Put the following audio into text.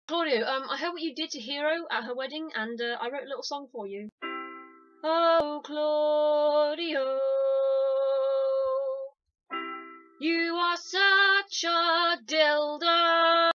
Claudio, I heard what you did to Hero at her wedding, and I wrote a little song for you. Oh, Claudio, you are such a dildo.